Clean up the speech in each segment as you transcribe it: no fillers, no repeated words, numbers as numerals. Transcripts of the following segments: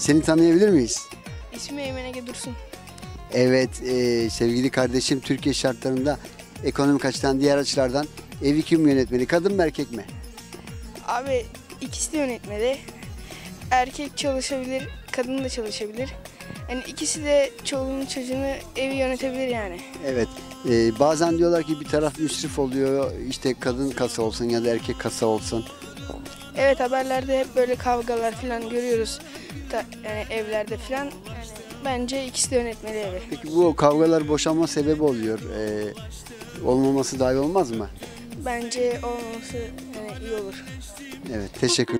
Seni tanıyabilir miyiz? İsmi Eymen Ege Dursun. Evet, sevgili kardeşim, Türkiye şartlarında ekonomik açıdan, diğer açılardan evi kim yönetmeli? Kadın mı, erkek mi? Abi ikisi de yönetmeli. Erkek çalışabilir, kadın da çalışabilir. Yani ikisi de çoluğunu çocuğunu evi yönetebilir yani. Evet, bazen diyorlar ki bir taraf müsrif oluyor, işte kadın kasa olsun ya da erkek kasa olsun. Evet, haberlerde hep böyle kavgalar falan görüyoruz. Yani evlerde falan. Yani bence ikisi de yönetmeli evi. Peki bu kavgalar boşanma sebebi oluyor. Olmaması daha iyi olmaz mı? Bence olmaması yani iyi olur. Evet, teşekkür.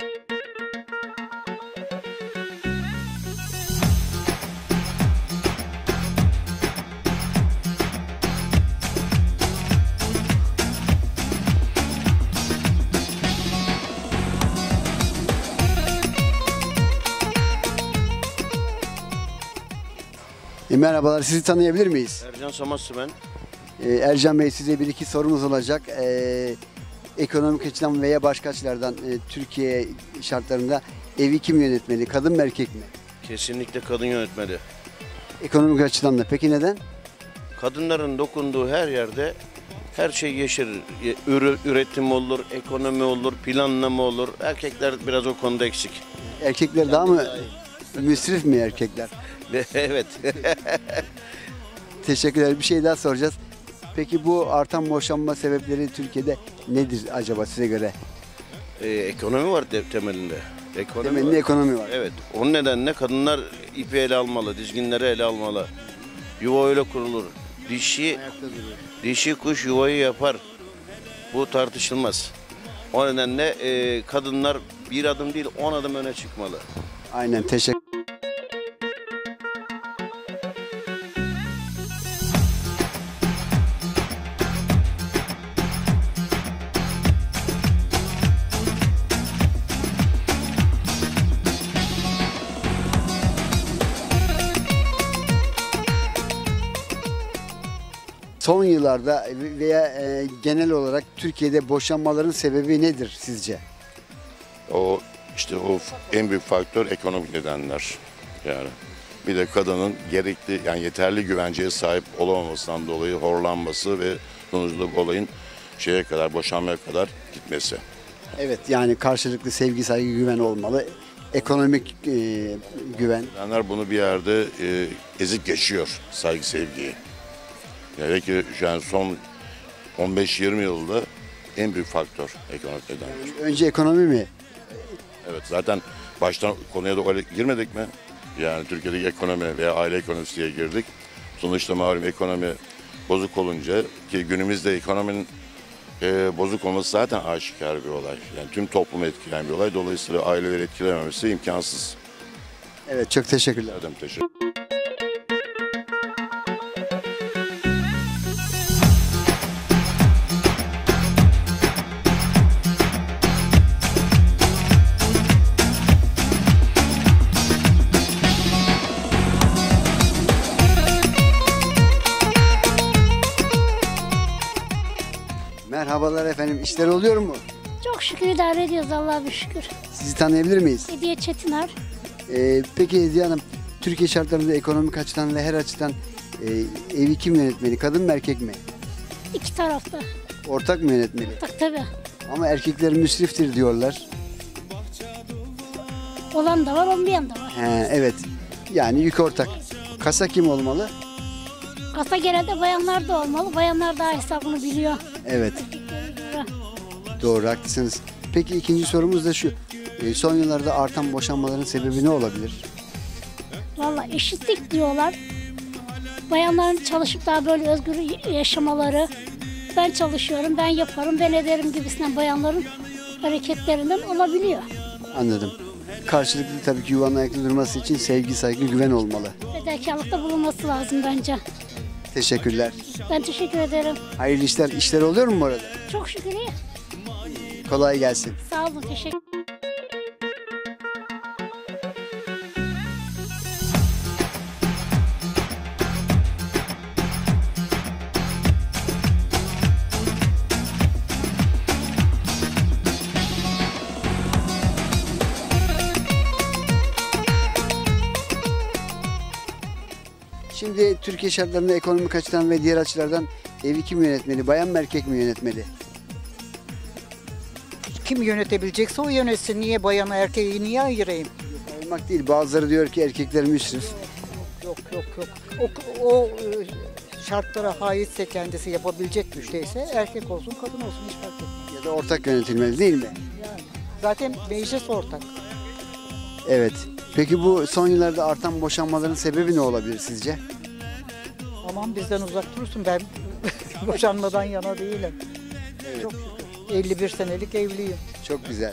Merhabalar, sizi tanıyabilir miyiz? Ercan Samatsı ben. Ercan Bey, size bir iki sorumuz olacak. Ekonomik açıdan veya başka açılardan Türkiye şartlarında evi kim yönetmeli? Kadın mı, erkek mi? Kesinlikle kadın yönetmeli. Ekonomik açıdan da. Peki neden? Kadınların dokunduğu her yerde her şey yeşerir. Üretim olur, ekonomi olur, planlama olur. Erkekler biraz o konuda eksik. Erkekler daha mı müsrif mi erkekler? Evet. Teşekkürler. Bir şey daha soracağız. Peki bu artan boşanma sebepleri Türkiye'de nedir acaba size göre? Ekonomi var temelinde. Temelinde ekonomi var. Evet. O nedenle kadınlar ipi ele almalı, dizginleri ele almalı. Yuva öyle kurulur. Dişi kuş yuvayı yapar. Bu tartışılmaz. O nedenle kadınlar bir adım değil 10 adım öne çıkmalı. Aynen, teşekkür. Son yıllarda veya genel olarak Türkiye'de boşanmaların sebebi nedir sizce? O işte o en büyük faktör ekonomik nedenler. Yani bir de kadının gerekli yani yeterli güvenceye sahip olamamasından dolayı horlanması ve sonuçta olayın şeye kadar boşanmaya kadar gitmesi. Evet, yani karşılıklı sevgi, saygı, güven olmalı. Ekonomik güven. Nedenler bunu bir yerde ezip geçiyor saygı sevgiyi. Yani ki yani son 15-20 yılda en büyük faktör ekonomik nedenler. Önce ekonomi mi? Evet, zaten baştan konuya da öyle girmedik mi? Yani Türkiye'deki ekonomi veya aile ekonomisi diye girdik. Sonuçta malum ekonomi bozuk olunca ki günümüzde ekonominin bozuk olması zaten aşikar bir olay. Yani tüm toplumu etkileyen bir olay. Dolayısıyla aileleri etkilememesi imkansız. Evet, çok teşekkürler. Erdem, teşekkür. Merhabalar efendim, işler oluyor mu? Çok şükür idare ediyoruz, Allah'a bir şükür. Sizi tanıyabilir miyiz? Hediye Çetiner. Peki Hediye Hanım, Türkiye şartlarında ekonomik açıdan ve her açıdan evi kim yönetmeli? Kadın mı, erkek mi? İki tarafta. Ortak mı yönetmeli? Tabii. Ama erkekler müsriftir diyorlar. Olan da var, olmayan da var. Evet, yani yük ortak. Kasa kim olmalı? Kasa genelde bayanlar da olmalı. Bayanlar daha hesabını biliyor. Evet, Erkeklere göre. doğru, haklısınız. Peki ikinci sorumuz da şu. Son yıllarda artan boşanmaların sebebi ne olabilir? Vallahi eşitlik diyorlar. Bayanların çalışıp daha böyle özgür yaşamaları. Ben çalışıyorum, ben yaparım, ben ederim gibisinden bayanların hareketlerinden olabiliyor. Anladım. Karşılıklı tabii ki yuvanın ayakta durması için sevgi, saygı, güven olmalı. Fedakarlıkta bulunması lazım bence. Teşekkürler. Ben teşekkür ederim. Hayırlı işler. İşler oluyor mu bu arada? Çok şükür iyi. Kolay gelsin. Sağ olun, teşekkür. Genelde Türkiye şartlarında ekonomik açıdan ve diğer açılardan evi kim yönetmeli? Bayan mı erkek mi yönetmeli? Kim yönetebilecekse o yönetsin. Niye bayanı erkeği niye ayırayım? Ayırmak değil. Bazıları diyor ki erkekler müsrif. Yok. O şartlara haitse kendisi yapabilecek güçteyse erkek olsun kadın olsun hiç fark etmez. Ya da ortak yönetilmeli değil mi? Yani zaten meclis ortak. Evet. Peki bu son yıllarda artan boşanmaların sebebi ne olabilir sizce? Aman bizden uzak durursun, ben boşanmadan yana değilim. Evet. Çok şükür. 51 senelik evliyim. Çok güzel.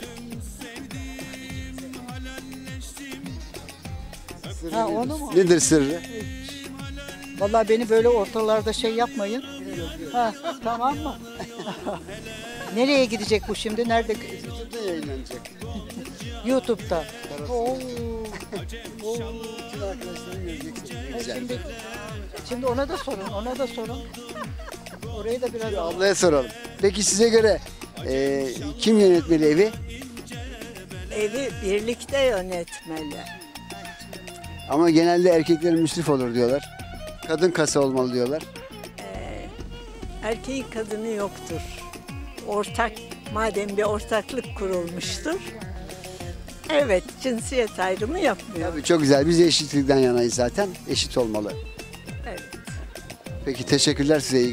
Ha, onu mu? Nedir sırrı? Vallahi beni böyle ortalarda şey yapmayın. Ha, tamam mı? Nereye gidecek bu şimdi? Nerede? YouTube'da yayınlanacak. YouTube'da. Oo. Bütün arkadaşlarım görecek. Güzel. Şimdi ona da sorun. Orayı da biraz Ablaya soralım. Peki size göre kim yönetmeli evi? Evi birlikte yönetmeli. Ama genelde erkekler müsrif olur diyorlar. Kadın kasa olmalı diyorlar. Erkeğin kadını yoktur. Madem bir ortaklık kurulmuştur. Evet, cinsiyet ayrımı yapmıyor. Tabii çok güzel. Biz de eşitlikten yanayız zaten. Eşit olmalı. Evet. Peki teşekkürler size.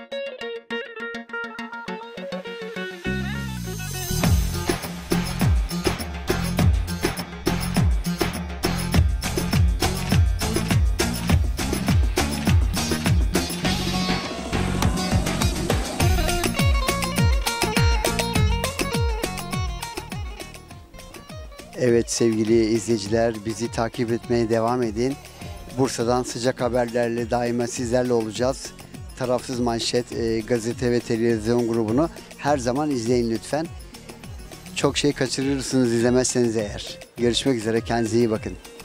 Evet sevgili izleyiciler, bizi takip etmeye devam edin. Bursa'dan sıcak haberlerle daima sizlerle olacağız. Tarafsız Manşet gazete ve televizyon grubunu her zaman izleyin lütfen. Çok şey kaçırırsınız izlemezseniz eğer. Görüşmek üzere, kendinize iyi bakın.